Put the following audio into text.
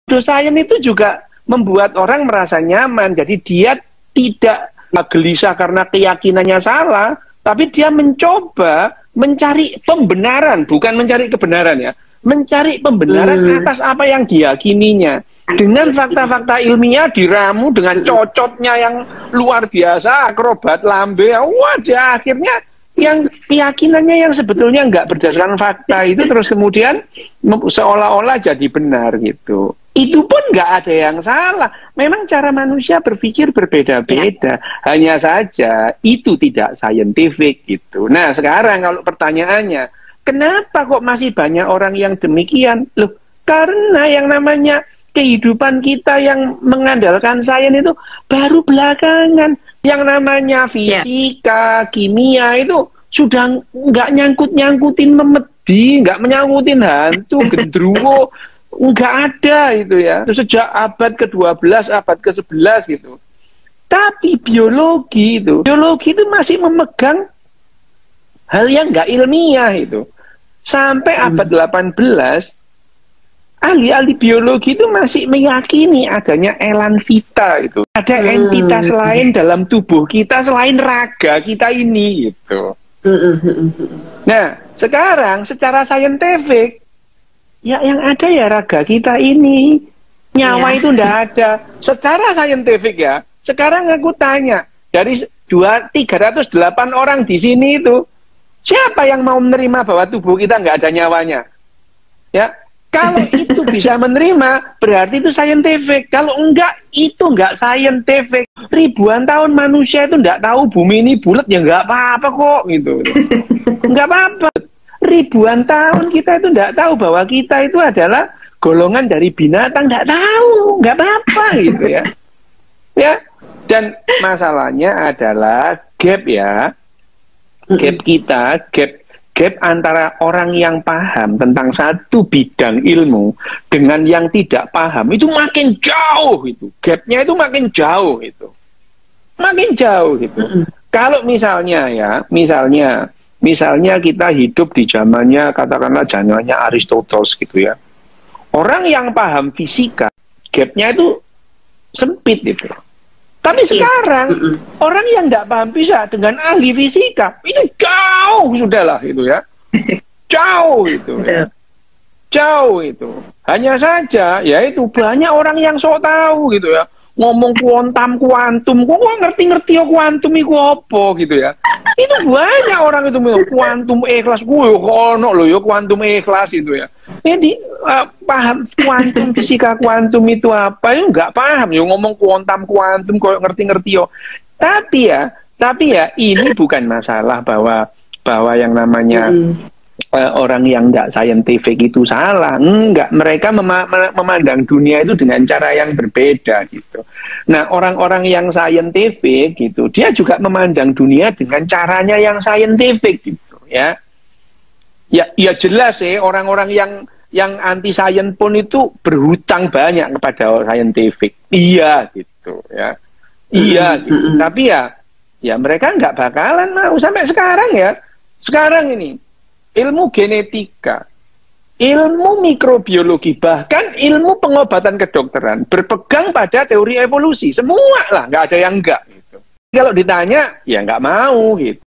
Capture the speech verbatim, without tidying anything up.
Pseudosains itu juga membuat orang merasa nyaman, jadi dia tidak gelisah karena keyakinannya salah, tapi dia mencoba mencari pembenaran, bukan mencari kebenaran ya, mencari pembenaran hmm. atas apa yang diyakininya. Dengan fakta-fakta ilmiah diramu dengan cocotnya yang luar biasa, akrobat lambe, wah dia akhirnya yang keyakinannya yang sebetulnya nggak berdasarkan fakta itu terus kemudian seolah-olah jadi benar gitu. Itu pun nggak ada yang salah. Memang cara manusia berpikir berbeda-beda. Hanya saja itu tidak scientific gitu. Nah sekarang kalau pertanyaannya, kenapa kok masih banyak orang yang demikian? Loh, karena yang namanya kehidupan kita yang mengandalkan sains itu baru belakangan. Yang namanya fisika, yeah. kimia itu sudah nggak nyangkut-nyangkutin memedi, nggak menyangkutin hantu, gendruwo. Nggak ada itu ya. Itu sejak abad ke dua belas, abad ke sebelas gitu. Tapi biologi itu, biologi itu masih memegang hal yang nggak ilmiah itu. Sampai hmm. abad delapan belas, ahli-ahli biologi itu masih meyakini adanya elan vita itu. Ada hmm. entitas lain dalam tubuh kita selain raga kita ini gitu. Nah, sekarang secara saintifik ya yang ada ya raga kita ini, nyawa ya. Itu ndak ada. Secara saintifik ya. Sekarang aku tanya, dari tiga ratus delapan orang di sini itu, siapa yang mau menerima bahwa tubuh kita nggak ada nyawanya? Ya, kalau itu bisa menerima, berarti itu saintifik. Kalau enggak, itu enggak saintifik. Ribuan tahun manusia itu ndak tahu bumi ini bulat, ya nggak apa-apa kok gitu. Nggak apa-apa. Ribuan tahun kita itu tidak tahu bahwa kita itu adalah golongan dari binatang, tidak tahu, nggak apa-apa gitu ya. Ya, dan masalahnya adalah gap ya, gap kita, gap gap antara orang yang paham tentang satu bidang ilmu dengan yang tidak paham itu makin jauh itu, gapnya itu makin jauh itu, makin jauh gitu. Kalau misalnya ya, misalnya Misalnya kita hidup di zamannya, katakanlah zamannya Aristoteles gitu ya. Orang yang paham fisika, gapnya itu sempit gitu. Tapi sekarang, mm -mm. orang yang tidak paham fisika dengan ahli fisika, itu jauh sudahlah itu ya. Jauh itu ya. Jauh itu. Hanya saja, ya itu banyak orang yang sok tahu gitu ya. Ngomong kuantum, kuantum, kok ngerti-ngerti ya kuantum itu apa gitu ya. Itu banyak orang itu kuantum ikhlas, gue kono loh ya kuantum ikhlas itu ya. Jadi uh, paham kuantum fisika kuantum itu apa? Ya nggak paham ya ngomong kuantum kuantum kok ngerti-ngerti yo. Tapi ya, tapi ya ini bukan masalah bahwa bahwa yang namanya hmm. uh, orang yang nggak saintifik itu salah. Enggak, mereka mem memandang dunia itu dengan cara yang berbeda gitu. Nah, orang-orang yang saintifik gitu, dia juga memandang dunia dengan caranya yang saintifik gitu, ya. Ya, ya jelas sih orang-orang yang yang anti sains pun itu berhutang banyak kepada saintifik. Iya gitu, ya. Iya gitu. Tapi ya ya mereka nggak bakalan mau sampai sekarang ya. Sekarang ini ilmu genetika, ilmu mikrobiologi, bahkan ilmu pengobatan kedokteran berpegang pada teori evolusi. Semua lah, nggak ada yang enggak gitu. Kalau ditanya, ya nggak mau gitu.